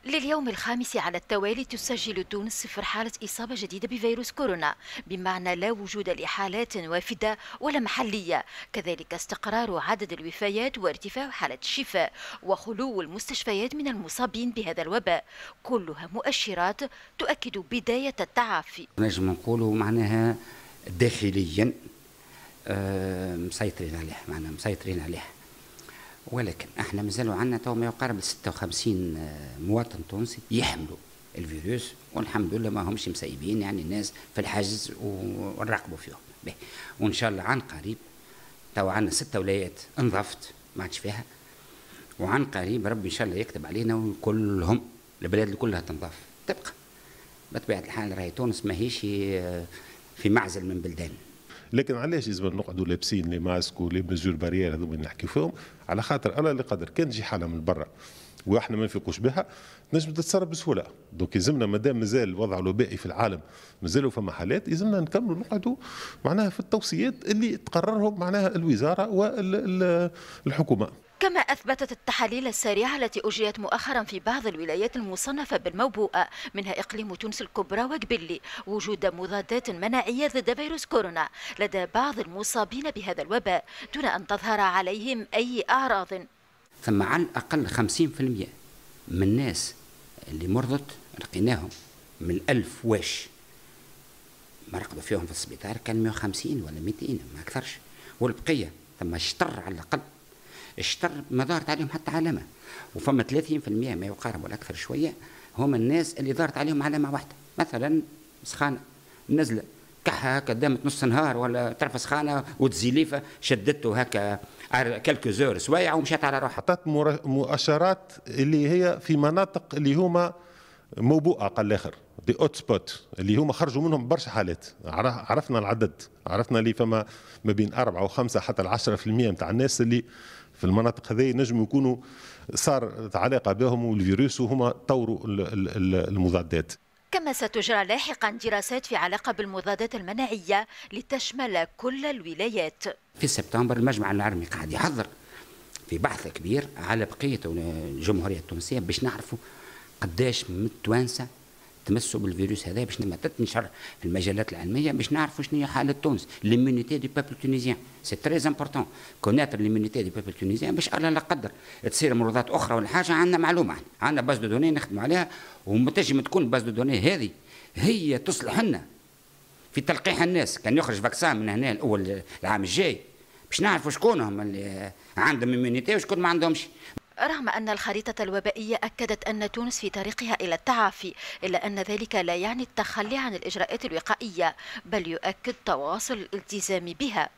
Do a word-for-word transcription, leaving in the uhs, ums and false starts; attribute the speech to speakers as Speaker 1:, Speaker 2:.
Speaker 1: لليوم الخامس على التوالي تسجل تونس صفر حالة إصابة جديدة بفيروس كورونا، بمعنى لا وجود لحالات وافدة ولا محلية، كذلك استقرار عدد الوفيات وارتفاع حالة الشفاء وخلو المستشفيات من المصابين بهذا الوباء، كلها مؤشرات تؤكد بداية التعافي.
Speaker 2: نجم نقولوا معناها داخليا آه، مسيطرين عليه، معناها مسيطرين عليه، ولكن احنا مازالوا عندنا تو ما يقارب ستة وخمسين مواطن تونسي يحملوا الفيروس، والحمد لله ما همش مسيبين، يعني الناس في الحجز ونراقبوا فيهم به. وان شاء الله عن قريب تو عندنا ستة ولايات انضفت ما عادش فيها، وعن قريب ربي ان شاء الله يكتب علينا وكلهم البلاد اللي كلها تنضاف. تبقى بطبيعه الحال راهي تونس ماهيش في معزل من بلدان.
Speaker 3: لكن علاش لازم نقعدوا لابسين لي ماسك ولي ميزور بارير هذوما اللي نحكيو فيهم؟ على خاطر الله اللي قدر كان تجي حاله من برا واحنا ما نفيقوش بها تنجم تتصرف بسهوله. دونك يلزمنا مادام مازال الوضع الوبائي في العالم مازالوا فما حالات، يلزمنا نكملوا نقعدوا معناها في التوصيات اللي تقررهم معناها الوزاره والحكومه.
Speaker 1: كما أثبتت التحاليل السريعة التي أجريت مؤخرا في بعض الولايات المصنفة بالموبوءة منها إقليم تونس الكبرى وقبلي وجود مضادات مناعية ضد فيروس كورونا لدى بعض المصابين بهذا الوباء دون أن تظهر عليهم أي أعراض.
Speaker 2: ثم على الأقل خمسين بالمئة من الناس اللي مرضت لقيناهم من الألف واش ما رقدوا فيهم في السبيطار كان مئة وخمسين ولا مئتين ما أكثرش، والبقية ثم اشتر على الأقل اشتر ما ظهرت عليهم حتى علامة، وفما ثلاثين بالمئة ما يقارب ولا أكثر شوية هم الناس اللي ظهرت عليهم علامة واحدة، مثلا سخانة نزلة كحة هكا دامت نص نهار ولا تعرف سخانة وتزيليفة شدته هكا كالكو زور سوايع ومشات على روحها.
Speaker 3: حطت مؤشرات اللي هي في مناطق اللي هما موبوءة قال الآخر دي اوت سبوت اللي هما خرجوا منهم برشا حالات، عرفنا العدد، عرفنا اللي فما ما بين أربعة وخمسة حتى العشرة في المئة نتاع الناس اللي في المناطق هذه نجموا يكونوا صار علاقة بهم والفيروس وهما طوروا المضادات.
Speaker 1: كما ستجرى لاحقا دراسات في علاقة بالمضادات المناعية لتشمل كل الولايات.
Speaker 2: في سبتمبر المجمع العالمي قاعد يحضر في بحث كبير على بقية الجمهورية التونسية باش نعرفوا قداش من التوانسة تمسوا بالفيروس هذا، باش تنشر في المجلات العلميه باش نعرفوا شنو هي حاله تونس. ليمونيتي دي بيبل تونيزيان سي تري امبورتون كونيتر ليمونيتي دي بيبل تونيزيان باش الله لا قدر تصير مرضات اخرى ولا حاجه عندنا معلومه، عندنا باز دو دوني نخدموا عليها، ومتنجم تكون الباز دو دوني هذه هي تصلح لنا في تلقيح الناس. كان يخرج فاكسان من هنا الاول العام الجاي باش نعرفوا شكون هم اللي عندهم ايمونيتي وشكون ما عندهمش.
Speaker 1: رغم أن الخريطة الوبائية أكدت أن تونس في طريقها إلى التعافي، إلا أن ذلك لا يعني التخلي عن الإجراءات الوقائية، بل يؤكد تواصل الالتزام بها.